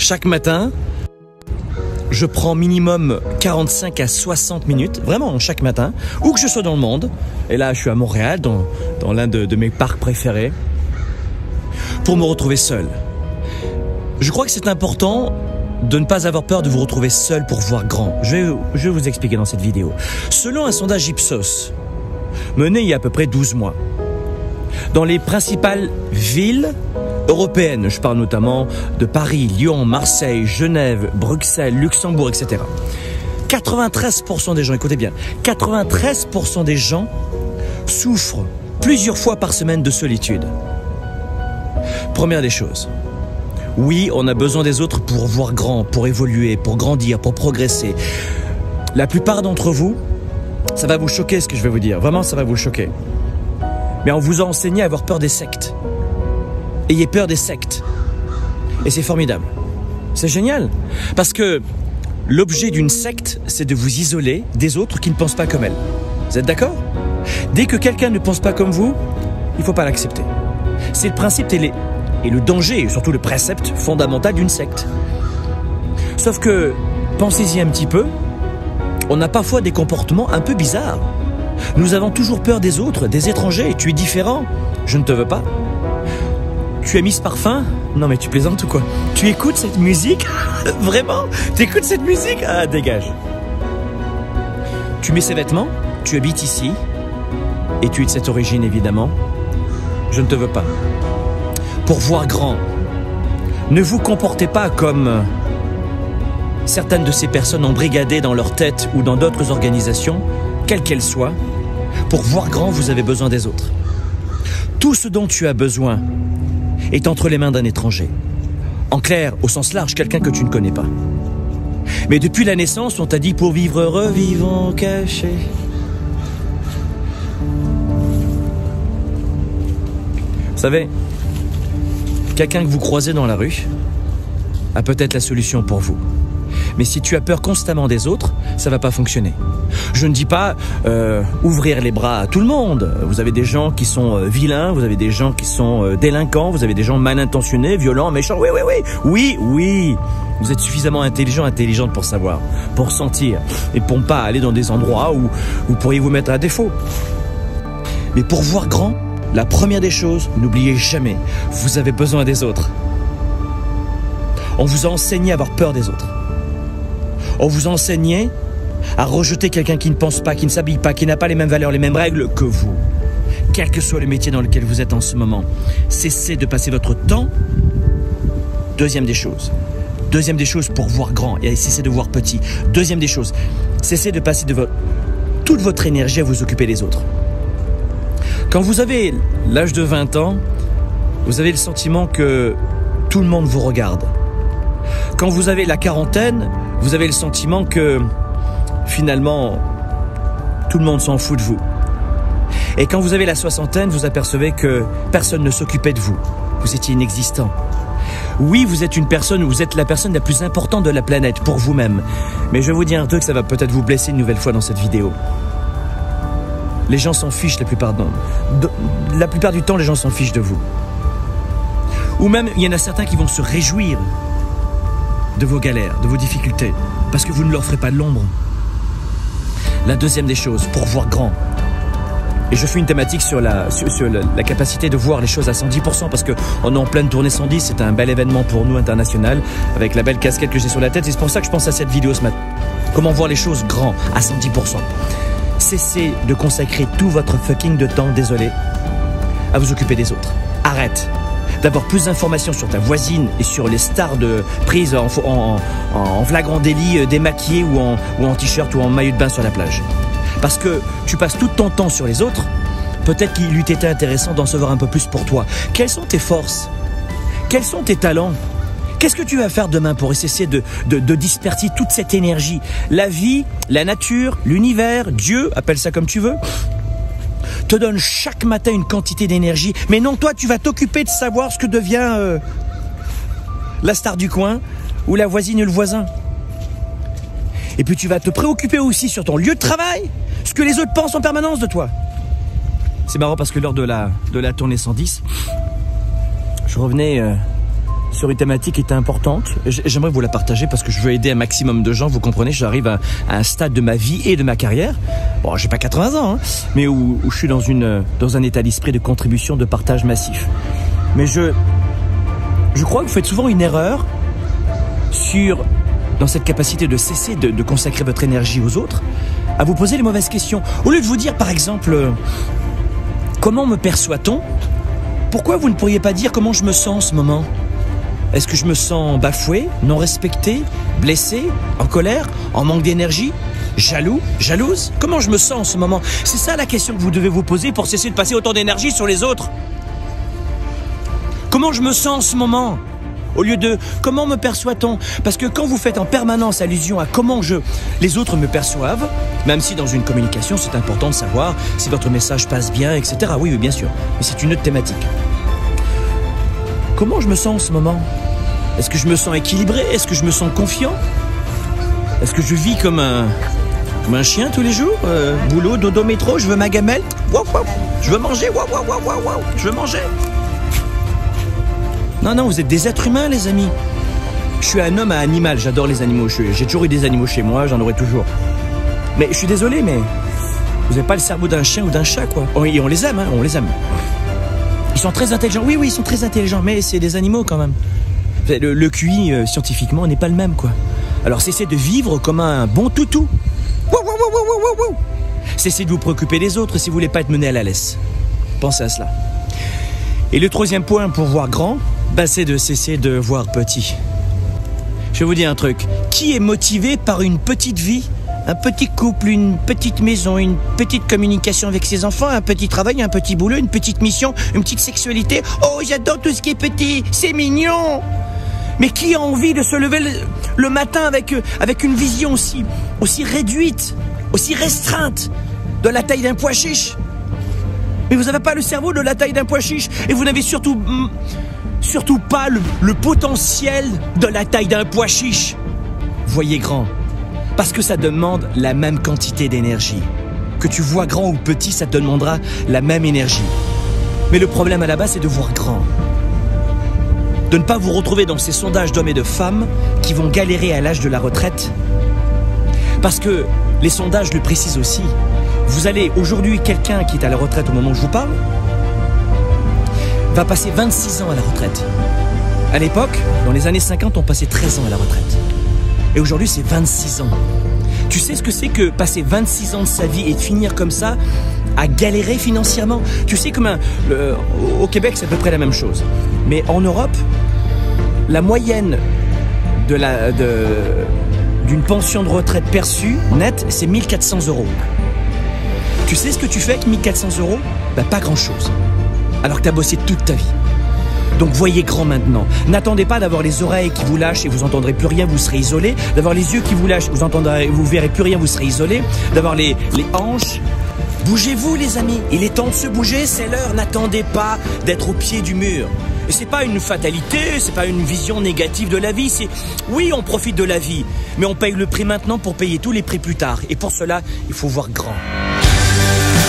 Chaque matin, je prends minimum 45 à 60 minutes, vraiment chaque matin, où que je sois dans le monde. Et là, je suis à Montréal, dans l'un de mes parcs préférés, pour me retrouver seul. Je crois que c'est important de ne pas avoir peur de vous retrouver seul pour voir grand. Je vais vous expliquer dans cette vidéo. Selon un sondage Ipsos, mené il y a à peu près 12 mois, dans les principales villes européennes, je parle notamment de Paris, Lyon, Marseille, Genève, Bruxelles, Luxembourg, etc. 93% des gens, écoutez bien, 93% des gens souffrent plusieurs fois par semaine de solitude. Première des choses, oui, on a besoin des autres pour voir grand, pour évoluer, pour grandir, pour progresser. La plupart d'entre vous, ça va vous choquer ce que je vais vous dire, vraiment ça va vous choquer. Mais on vous a enseigné à avoir peur des sectes. Ayez peur des sectes. Et c'est formidable. C'est génial. Parce que l'objet d'une secte, c'est de vous isoler des autres qui ne pensent pas comme elle. Vous êtes d'accord? Dès que quelqu'un ne pense pas comme vous, il ne faut pas l'accepter. C'est le principe et le danger, et surtout le précepte fondamental d'une secte. Sauf que, pensez-y un petit peu, on a parfois des comportements un peu bizarres. Nous avons toujours peur des autres, des étrangers. Tu es différent, je ne te veux pas. Tu as mis ce parfum? Non mais tu plaisantes ou quoi? Tu écoutes cette musique? Vraiment? Tu écoutes cette musique? Ah, dégage. Tu mets ces vêtements? Tu habites ici? Et tu es de cette origine évidemment? Je ne te veux pas. Pour voir grand, ne vous comportez pas comme certaines de ces personnes embrigadées dans leur tête ou dans d'autres organisations, quelles qu'elles soient. Pour voir grand, vous avez besoin des autres. Tout ce dont tu as besoin est entre les mains d'un étranger. En clair, au sens large, quelqu'un que tu ne connais pas. Mais depuis la naissance, on t'a dit pour vivre heureux, vivons cachés. Vous savez, quelqu'un que vous croisez dans la rue a peut-être la solution pour vous. Mais si tu as peur constamment des autres, ça va pas fonctionner. Je ne dis pas ouvrir les bras à tout le monde. Vous avez des gens qui sont vilains, vous avez des gens qui sont délinquants, vous avez des gens mal intentionnés, violents, méchants. Oui. Vous êtes suffisamment intelligente pour savoir, pour sentir, et pour ne pas aller dans des endroits où vous pourriez vous mettre à défaut. Mais pour voir grand, la première des choses, n'oubliez jamais, vous avez besoin des autres. On vous a enseigné à avoir peur des autres. On vous a enseigné à rejeter quelqu'un qui ne pense pas, qui ne s'habille pas, qui n'a pas les mêmes valeurs, les mêmes règles que vous. Quel que soit le métier dans lequel vous êtes en ce moment, cessez de passer votre temps. Deuxième des choses pour voir grand et cessez de voir petit. Deuxième des choses, cessez de passer toute votre énergie à vous occuper des autres. Quand vous avez l'âge de 20 ans, vous avez le sentiment que tout le monde vous regarde. Quand vous avez la quarantaine, vous avez le sentiment que finalement, tout le monde s'en fout de vous. Et quand vous avez la soixantaine, vous apercevez que personne ne s'occupait de vous. Vous étiez inexistant. Oui, vous êtes une personne, vous êtes la personne la plus importante de la planète pour vous-même. Mais je vais vous dire un truc, ça va peut-être vous blesser une nouvelle fois dans cette vidéo. Les gens s'en fichent la plupart du temps, les gens s'en fichent de vous. Ou même, il y en a certains qui vont se réjouir de vos galères, de vos difficultés, parce que vous ne leur ferez pas de l'ombre. La deuxième des choses, pour voir grand. Et je fais une thématique sur la capacité de voir les choses à 110%, parce qu'on est en pleine tournée 110, c'est un bel événement pour nous international, avec la belle casquette que j'ai sur la tête, et c'est pour ça que je pense à cette vidéo ce matin. Comment voir les choses grand, à 110%. Cessez de consacrer tout votre fucking de temps, désolé, à vous occuper des autres. Arrête d'avoir plus d'informations sur ta voisine et sur les stars prises en flagrant délit, démaquillées ou en t-shirt ou en maillot de bain sur la plage. Parce que tu passes tout ton temps sur les autres, peut-être qu'il eût été intéressant d'en savoir un peu plus pour toi. Quelles sont tes forces? Quels sont tes talents? Qu'est-ce que tu vas faire demain pour essayer de disperser toute cette énergie? La vie, la nature, l'univers, Dieu, appelle ça comme tu veux, te donne chaque matin une quantité d'énergie. Mais non, toi, tu vas t'occuper de savoir ce que devient la star du coin ou la voisine ou le voisin. Et puis tu vas te préoccuper aussi sur ton lieu de travail, ce que les autres pensent en permanence de toi. C'est marrant parce que lors de la tournée 110, je revenais sur une thématique qui est importante. J'aimerais vous la partager parce que je veux aider un maximum de gens. Vous comprenez, j'arrive à un stade de ma vie et de ma carrière. Bon, j'ai pas 80 ans, hein, mais où je suis dans un état d'esprit de contribution, de partage massif. Mais je crois que vous faites souvent une erreur dans cette capacité de cesser de consacrer votre énergie aux autres, à vous poser les mauvaises questions. Au lieu de vous dire, par exemple, comment me perçoit-on? Pourquoi vous ne pourriez pas dire comment je me sens en ce moment? Est-ce que je me sens bafoué, non respecté, blessé, en colère, en manque d'énergie, jaloux, jalouse? Comment je me sens en ce moment? C'est ça la question que vous devez vous poser pour cesser de passer autant d'énergie sur les autres. Comment je me sens en ce moment? Au lieu de comment me perçoit-on? Parce que quand vous faites en permanence allusion à comment les autres me perçoivent, même si dans une communication c'est important de savoir si votre message passe bien, etc. Oui, bien sûr, mais c'est une autre thématique. Comment je me sens en ce moment? Est-ce que je me sens équilibré? Est-ce que je me sens confiant? Est-ce que je vis comme un chien tous les jours? Boulot, dodo, métro, je veux ma gamelle. Wow, wow. Je veux manger. Wow, wow, wow, wow, wow. Je veux manger. Non, vous êtes des êtres humains, les amis. Je suis un homme à animal, j'adore les animaux. J'ai toujours eu des animaux chez moi, j'en aurai toujours. Mais je suis désolé, mais vous n'avez pas le cerveau d'un chien ou d'un chat, quoi. Et on les aime, hein, on les aime. Ils sont très intelligents. Oui, ils sont très intelligents, mais c'est des animaux quand même. Le QI, scientifiquement, n'est pas le même, quoi. Alors cessez de vivre comme un bon toutou. Cessez de vous préoccuper des autres si vous voulez pas être mené à la laisse. Pensez à cela. Et le troisième point pour voir grand, c'est de cesser de voir petit. Je vais vous dire un truc. Qui est motivé par une petite vie? Un petit couple, une petite maison, une petite communication avec ses enfants, un petit travail, un petit boulot, une petite mission, une petite sexualité. Oh, j'adore tout ce qui est petit, c'est mignon. Mais qui a envie de se lever le matin avec une vision aussi réduite, aussi restreinte, de la taille d'un pois chiche? Mais vous n'avez pas le cerveau de la taille d'un pois chiche et vous n'avez surtout pas le potentiel de la taille d'un pois chiche. Voyez grand. Parce que ça demande la même quantité d'énergie. Que tu vois grand ou petit, ça te demandera la même énergie. Mais le problème à la base, c'est de voir grand. De ne pas vous retrouver dans ces sondages d'hommes et de femmes qui vont galérer à l'âge de la retraite. Parce que les sondages le précisent aussi. Vous allez aujourd'hui, quelqu'un qui est à la retraite au moment où je vous parle, va passer 26 ans à la retraite. À l'époque, dans les années 50, on passait 13 ans à la retraite. Et aujourd'hui, c'est 26 ans. Tu sais ce que c'est que passer 26 ans de sa vie et de finir comme ça, à galérer financièrement? Tu sais, au Québec, c'est à peu près la même chose. Mais en Europe, la moyenne d'une pension de retraite perçue, nette, c'est 1 400 €. Tu sais ce que tu fais avec 1 400 €? Pas grand-chose. Alors que tu as bossé toute ta vie. Donc voyez grand maintenant. N'attendez pas d'avoir les oreilles qui vous lâchent et vous entendrez plus rien, vous serez isolé. D'avoir les yeux qui vous lâchent, vous verrez plus rien, vous serez isolé. D'avoir les hanches. Bougez-vous les amis. Il est temps de se bouger, c'est l'heure. N'attendez pas d'être au pied du mur. Et c'est pas une fatalité, c'est pas une vision négative de la vie. Oui, on profite de la vie, mais on paye le prix maintenant pour payer tous les prix plus tard. Et pour cela, il faut voir grand.